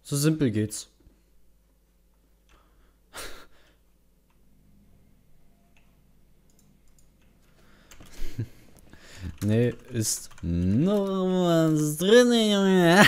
So simpel geht's. Nee, ist noch was drin, Junge.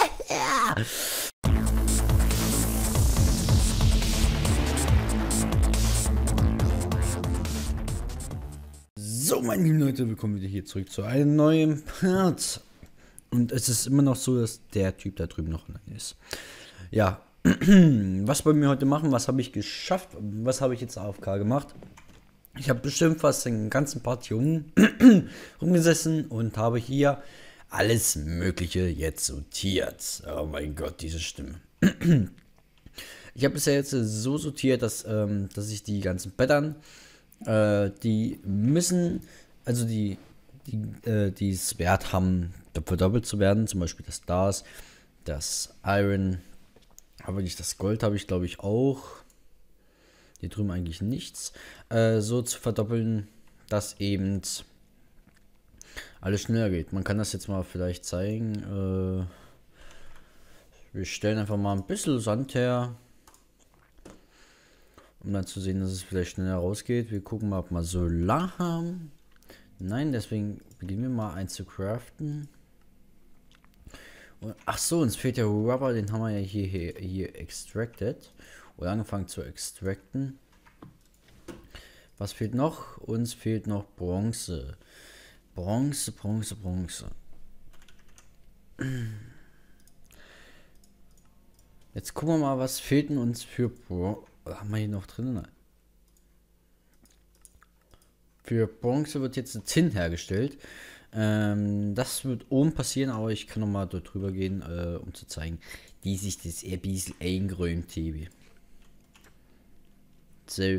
So, meine lieben Leute, willkommen wieder hier zurück zu einem neuen Part. Und es ist immer noch so, dass der Typ da drüben noch online ist. Ja, was wollen wir heute machen? Was habe ich geschafft? Was habe ich jetzt AFK gemacht? Ich habe bestimmt fast den ganzen Part hier rumgesessen und habe hier alles Mögliche jetzt sortiert. Oh mein Gott, diese Stimme. Ich habe es ja jetzt so sortiert, dass ich die ganzen Pattern, die müssen, also die es wert haben, verdoppelt zu werden. Zum Beispiel das Stars, das Iron, aber nicht das Gold habe ich, glaube ich, auch. Hier drüben eigentlich nichts. So zu verdoppeln, dass eben alles schneller geht. Man kann das jetzt mal vielleicht zeigen. Wir stellen einfach mal ein bisschen Sand her, um dann zu sehen, dass es vielleicht schneller rausgeht. Wir gucken mal, ob wir Solar haben. Nein, deswegen beginnen wir mal eins zu craften. Und, ach so, uns fehlt der Rubber, den haben wir ja hier extracted. Oder angefangen zu extracten. Was fehlt noch? Uns fehlt noch Bronze. Bronze. Jetzt gucken wir mal, was fehlt denn uns für Bronze. Haben wir hier noch drin? Nein. Für Bronze wird jetzt ein Tin hergestellt. Das wird oben passieren, aber ich kann noch mal dort drüber gehen, um zu zeigen, wie sich das ein bisschen eingeräumt habe. So.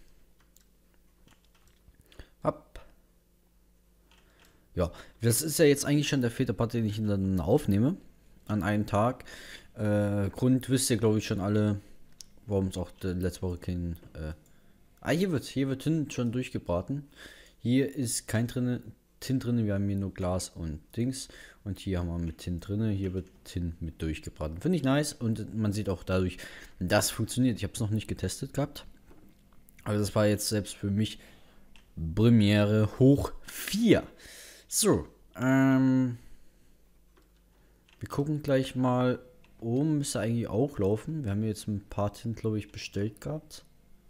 Hopp. Ja, das ist ja jetzt eigentlich schon der vierte Part, den ich dann aufnehme. An einem Tag. Grund wisst ihr, glaube ich, schon alle, warum es auch letzte Woche kein... hier wird Tin schon durchgebraten. Hier ist kein Tin drin, wir haben hier nur Glas und Dings. Und hier haben wir mit Tin drin, hier wird Tin mit durchgebraten. Finde ich nice und man sieht auch dadurch, das funktioniert. Ich habe es noch nicht getestet gehabt. Aber das war jetzt selbst für mich Premiere hoch 4. So, wir gucken gleich mal. Oben müsste eigentlich auch laufen. Wir haben jetzt ein paar Tin, glaube ich, bestellt gehabt.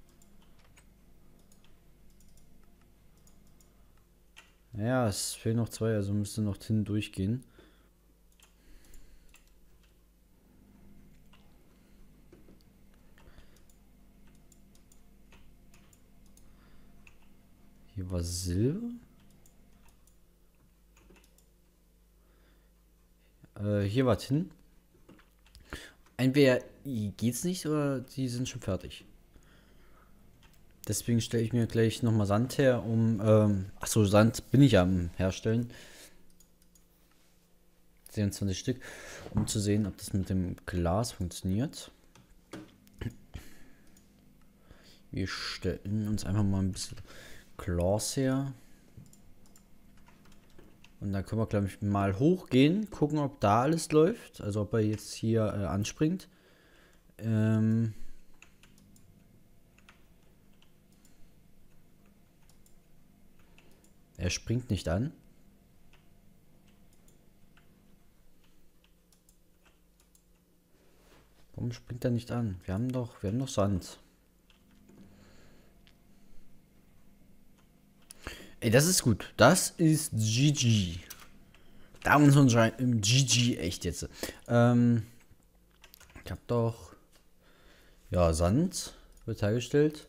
Ja, es fehlen noch 2, also müsste noch Tin durchgehen. Hier war Silber. Hier war Tin. Entweder geht's nicht oder die sind schon fertig. Deswegen stelle ich mir gleich nochmal Sand her, um... achso, Sand bin ich ja am Herstellen. 24 Stück. Um zu sehen, ob das mit dem Glas funktioniert. Wir stellen uns einfach mal ein bisschen Glas her. Und dann können wir, glaube ich, mal hochgehen. Gucken, ob da alles läuft. Also ob er jetzt hier anspringt. Er springt nicht an. Warum springt er nicht an? Wir haben doch Sand. Ey, das ist gut. Das ist GG. Da muss man schon im GG echt jetzt. Ich habe doch... Ja, Sand wird hergestellt.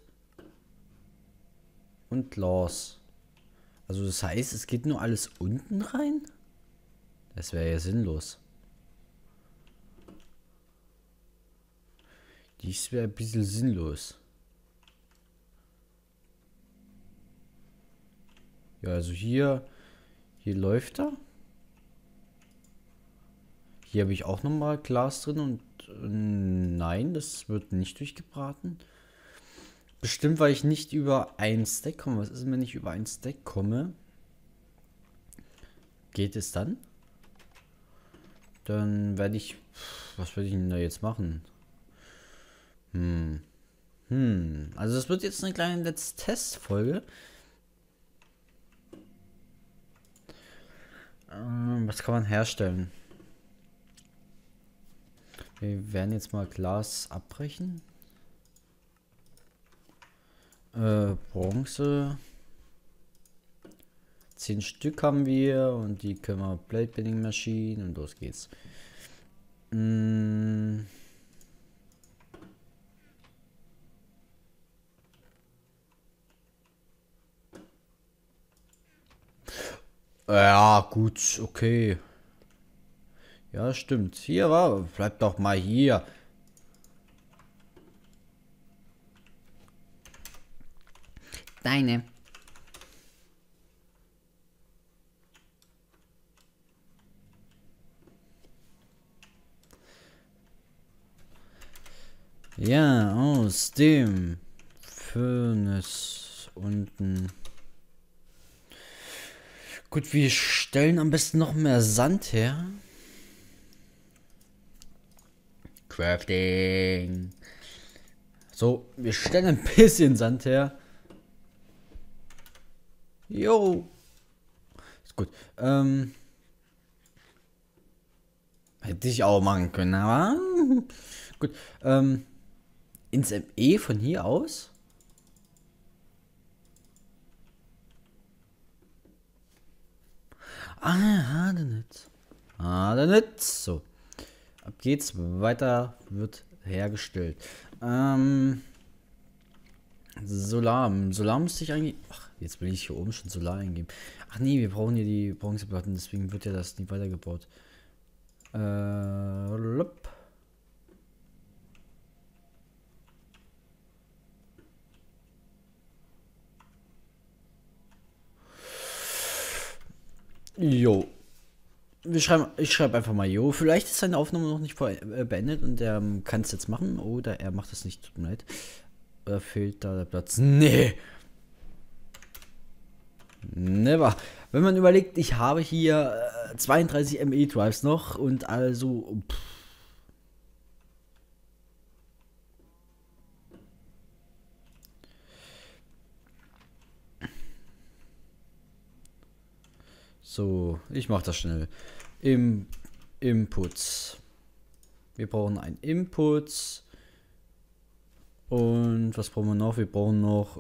Und Glas. Also das heißt, es geht nur alles unten rein? Das wäre ja sinnlos. Dies wäre ein bisschen sinnlos. Ja, also hier läuft er. Hier habe ich auch nochmal Glas drin und nein, das wird nicht durchgebraten. Bestimmt, weil ich nicht über ein Stack komme. Was ist, wenn ich über ein Stack komme? Geht es dann? Dann werde ich... Was werde ich denn da jetzt machen? Also es wird jetzt eine kleine letzte Testfolge. Was kann man herstellen? Wir werden jetzt mal Glas abbrechen. Bronze. 10 Stück haben wir und die können wir Plate Bending Maschinen und los geht's. Ja, gut, okay. Ja, stimmt. Hier war, bleib doch mal hier. Deine. Ja, aus dem Furnace unten. Gut, wir stellen am besten noch mehr Sand her. Crafting. So, wir stellen ein bisschen Sand her. Jo. Ist gut. Hätte ich auch machen können, aber gut. Ins ME von hier aus? Ah, dann nicht. Dann nicht. So. Ab geht's. Weiter wird hergestellt. Solar. Solar müsste ich eigentlich... Ach, jetzt will ich hier oben schon Solar eingeben. Ach nee, wir brauchen hier die Bronzeplatten, deswegen wird ja das nicht weitergebaut. Lup. Jo. Ich schreibe einfach mal Jo. Vielleicht ist seine Aufnahme noch nicht beendet und er kann es jetzt machen oder er macht es nicht. Tut mir leid. Oder fehlt da der Platz? Nee. Never. Wenn man überlegt, ich habe hier 32 ME Drives noch und also. So, ich mache das schnell. Inputs. Wir brauchen einen Input. Und was brauchen wir noch? Wir brauchen noch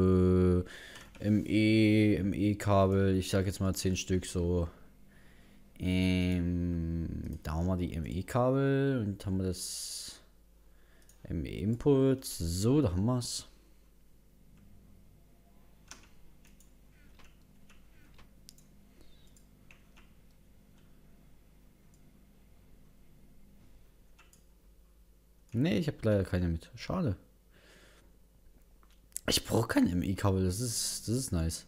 ME-Kabel. Ich sage jetzt mal 10 Stück so. Da haben wir die ME-Kabel und haben wir das ME-Input. So, da haben wir es. Nee, ich habe leider keine mit. Schade. Ich brauche kein ME-Kabel, das ist nice.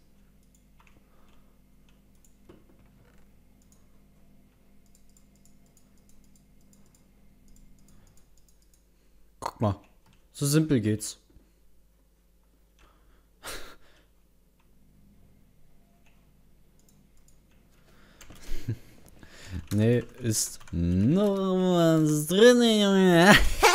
Guck mal, so simpel geht's. Nee, ist noch was drin, Junge.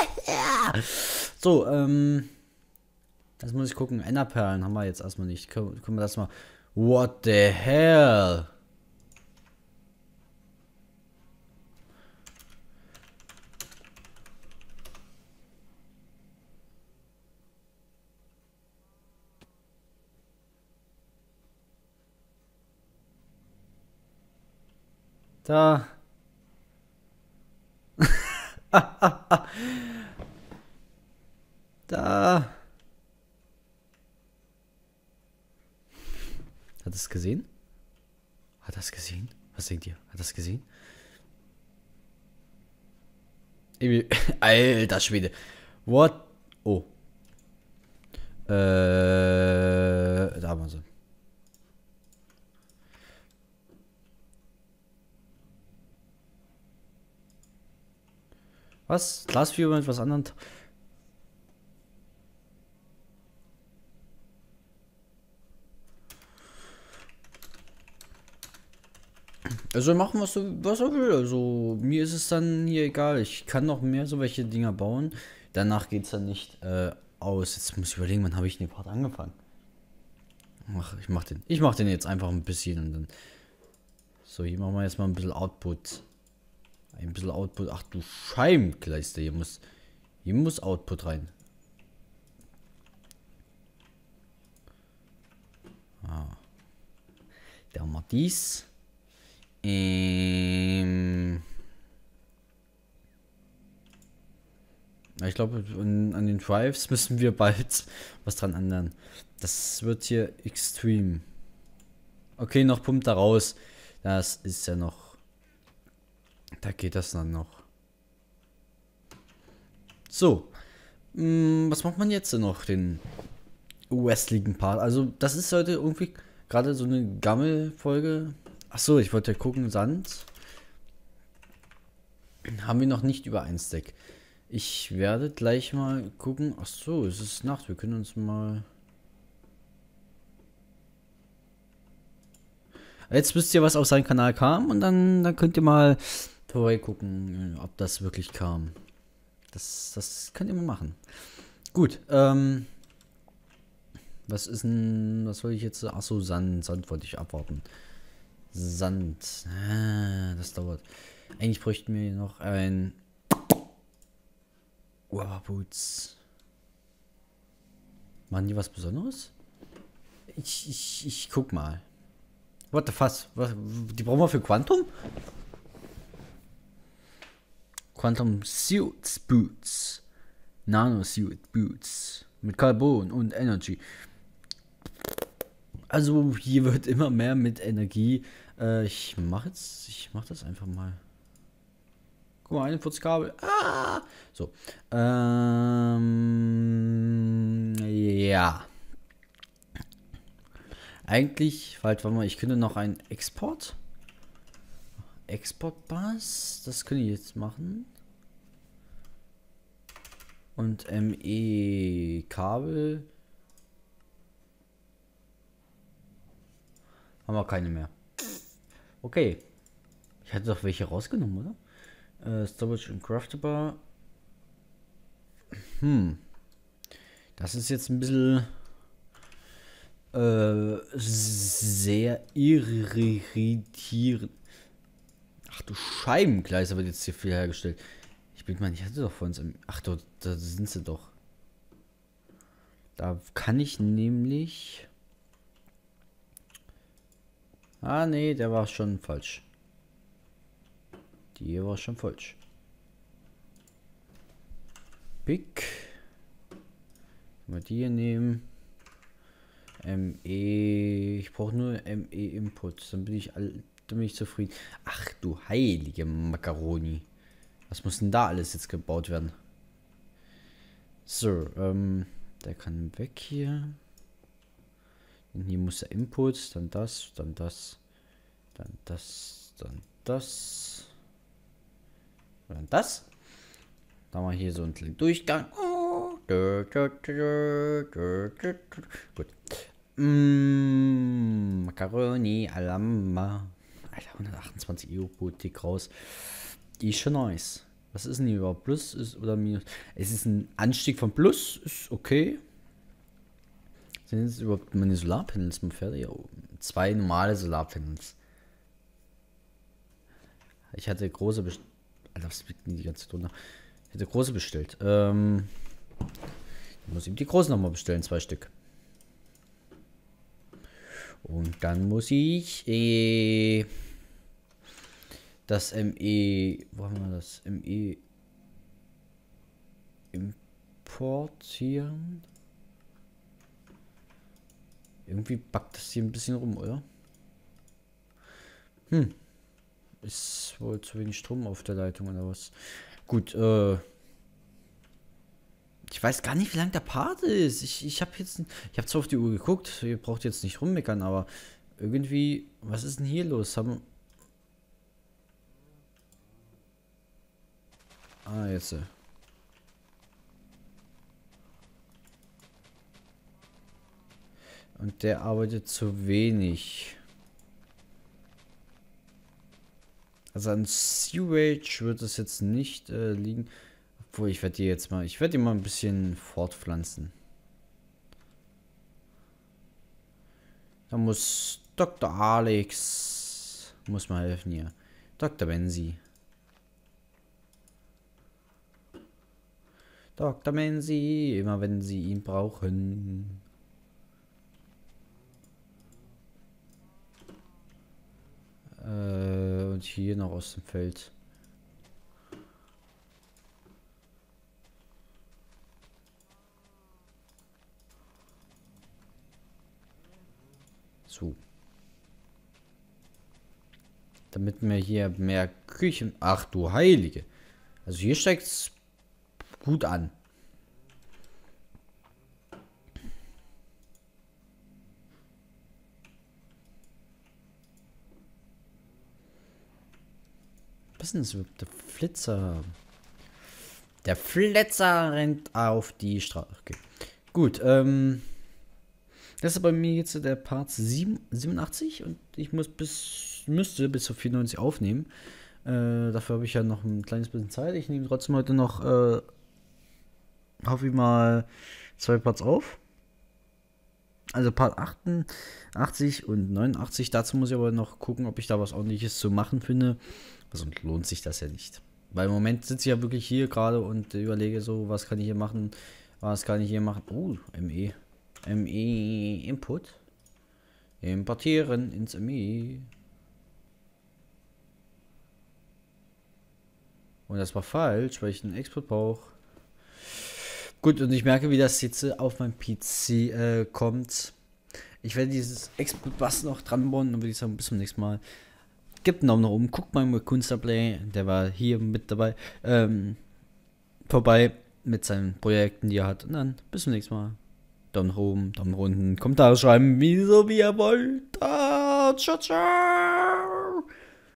So, das muss ich gucken. Enderperlen haben wir jetzt erstmal nicht. Können wir das mal. What the hell? Da. Da. Hat es gesehen? Hat das gesehen? Was denkt ihr? Hat das gesehen? Alter Schwede. What? Oh. Da haben wir sie. Was? Glasfiber mit was anderem? Also machen, was er will. Also mir ist es dann hier egal. Ich kann noch mehr so welche Dinger bauen. Danach geht es dann nicht aus. Jetzt muss ich überlegen, wann habe ich den Part angefangen? Ach, ich mach den jetzt einfach ein bisschen und dann. So, hier machen wir jetzt mal ein bisschen Output. Ein bisschen Output. Ach du Scheibenkleister, hier muss Output rein. Da haben wir dies. Ich glaube, an den Drives müssen wir bald was dran ändern. Das wird hier extrem. Okay, noch pumpt da raus. Das ist ja noch. Da geht das dann noch. So. Was macht man jetzt denn noch? Den westlichen Part. Also, das ist heute irgendwie gerade so eine Gammel-Folge. Achso, ich wollte gucken. Sand. Haben wir noch nicht über ein Stack. Ich werde gleich mal gucken. Ach so, es ist Nacht. Wir können uns mal. Jetzt wisst ihr, was auf seinen Kanal kam. Und dann könnt ihr mal vorbeigucken, ob das wirklich kam. Das könnt ihr mal machen. Gut, was ist denn. Was soll ich jetzt. Ach so, Sand wollte ich abwarten. Sand. Das dauert. Eigentlich bräuchten wir noch ein. Boots. Machen die was Besonderes? Ich guck mal. What the fuck? Die brauchen wir für Quantum? Quantum Suits Boots. Nano Suit Boots. Mit Carbon und Energy. Also hier wird immer mehr mit Energie. Ich mach das einfach mal. Guck mal, 41 Kabel. Ah! So. Ja. Eigentlich, warte mal, ich könnte noch einen Export-Bus. Das können ich jetzt machen. Und ME-Kabel. Haben wir keine mehr. Okay. Ich hatte doch welche rausgenommen, oder? Storage und Craftable. Das ist jetzt ein bisschen sehr irritierend. Ach du Scheibenkleister wird jetzt hier viel hergestellt. Ich hatte doch vor uns. Ach, da sind sie doch. Da kann ich nämlich. Ah, nee, der war schon falsch. Die war schon falsch. Pick. Mal die hier nehmen. ME. Ich brauche nur ME Input. Dann bin ich zufrieden. Ach du heilige Macaroni. Was muss denn da alles jetzt gebaut werden? So, der kann weg hier. Und hier muss der Input, dann das, dann das, dann das, dann das. Dann das. Da haben wir hier so einen kleinen Durchgang. Gut. Macaroni Alama. Alter, 128 EU Tick raus. Die ist schon nice. Was ist denn hier überhaupt? Plus ist oder Minus? Es ist ein Anstieg von Plus. Ist okay. Sind jetzt überhaupt meine Solarpanels mal fertig? Ja, 2 normale Solarpanels. Ich hatte große bestellt. Alter, was liegt denn die ganze Zeit drunter? Ich hätte große bestellt. Ich muss ihm die großen nochmal bestellen, 2 Stück. Und dann muss ich das ME. Wo haben wir das? ME importieren. Irgendwie backt das hier ein bisschen rum, oder? Ist wohl zu wenig Strom auf der Leitung oder was? Gut, ich weiß gar nicht, wie lang der Part ist. Ich habe zwar auf die Uhr geguckt, ihr braucht jetzt nicht rummeckern, aber irgendwie, was ist denn hier los? Jetzt. Und der arbeitet zu wenig. Also an Sewage wird es jetzt nicht liegen. Obwohl, ich werde die mal ein bisschen fortpflanzen. Da muss Dr. Alex, muss mal helfen hier. Dr. Menzi. Dr. Menzi, immer wenn Sie ihn brauchen. Und hier noch aus dem Feld. So. Damit wir hier mehr Küchen... Ach du Heilige. Also hier steigt es gut an. Was ist denn das überhaupt? Der Flitzer. Der Flitzer rennt auf die Straße. Okay. Gut, das ist bei mir jetzt der Part 87 und ich müsste bis zur 94 aufnehmen. Dafür habe ich ja noch ein kleines bisschen Zeit. Ich nehme trotzdem heute noch, hoffe ich mal, 2 Parts auf. Also Part 88 und 89. Dazu muss ich aber noch gucken, ob ich da was Ordentliches zu machen finde. Sonst lohnt sich das ja nicht. Weil im Moment sitze ich ja wirklich hier gerade und überlege so, was kann ich hier machen, was kann ich hier machen. Oh, ME. ME Input. Importieren ins ME. Und das war falsch, weil ich einen Export brauche. Gut, und ich merke, wie das jetzt auf meinem PC kommt. Ich werde dieses Export-Bass noch dran bauen und würde ich sagen, bis zum nächsten Mal. Gebt einen Daumen nach oben, guckt mal mit Kunstplay, der war hier mit dabei, vorbei mit seinen Projekten, die er hat. Und dann bis zum nächsten Mal. Daumen nach oben, Daumen nach unten, Kommentare schreiben, wie ihr wollt. Ciao, ciao.